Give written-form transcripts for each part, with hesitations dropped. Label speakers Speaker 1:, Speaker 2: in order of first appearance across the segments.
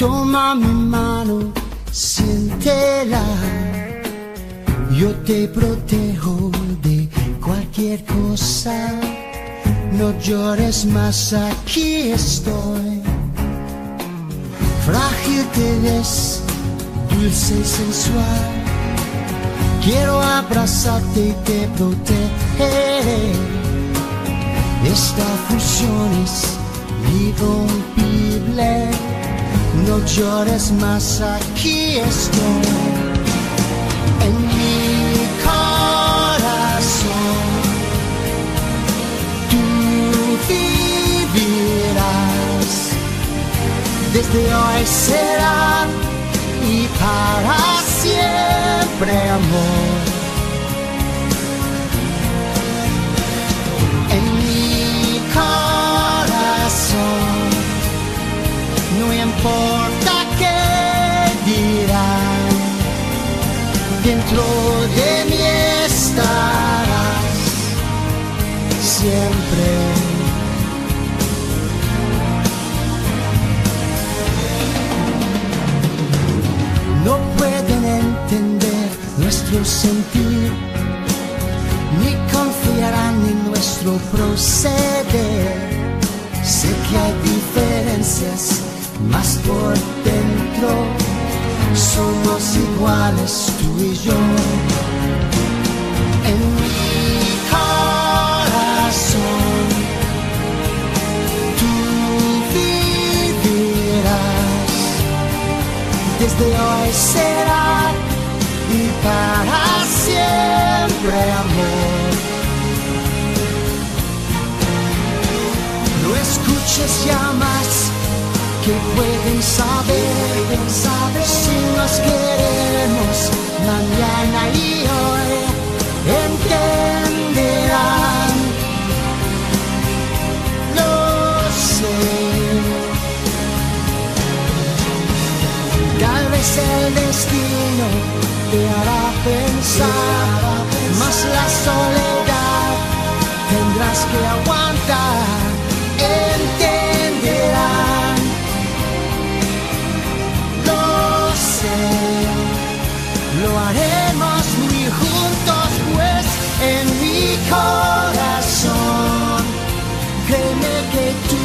Speaker 1: Toma mi mano, siéntela. Yo te protejo de cualquier cosa. No llores más, aquí estoy. Frágil te ves, dulce y sensual. Quiero abrazarte y te protegeré. Esta fusión es irrompible. No llores más, aquí estoy. En mi corazón tú vivirás. Desde hoy será y para siempre, amor. En mi corazón no importa qué dirán, dentro de mí estarás siempre. No pueden entender nuestro sentir, ni confiarán en nuestro proceder. Sé que hay diferencias, mas por dentro somos iguales tú y yo. En mi corazón tú vivirás. Desde hoy será y para siempre, amor. No escuches ya más, que pueden saber si nos queremos mañana y hoy. Entenderán, lo sé. Tal vez el destino te hará pensar, mas la soledad tendrás que aguantar. Entenderán, lo sé. Lo haremos muy juntos, pues en mi corazón créeme que tú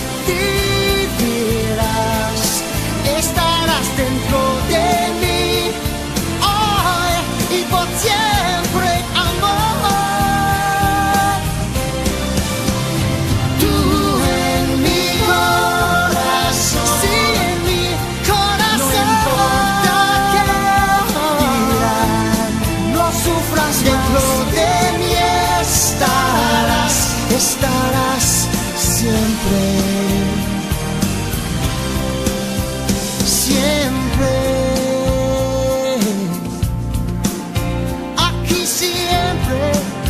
Speaker 1: vivirás. Estarás dentro de mí hoy y por siempre, amor. Tú en mi corazón, sí, en mi corazón. No importa qué dirán, no sufras, dentro de mí estarás siempre. Siempre, aquí siempre,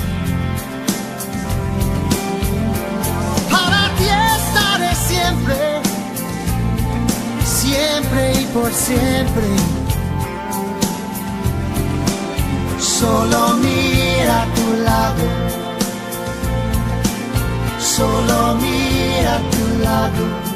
Speaker 1: para ti estaré siempre, siempre y por siempre. Solo mira a tu lado, solo mira a tu lado.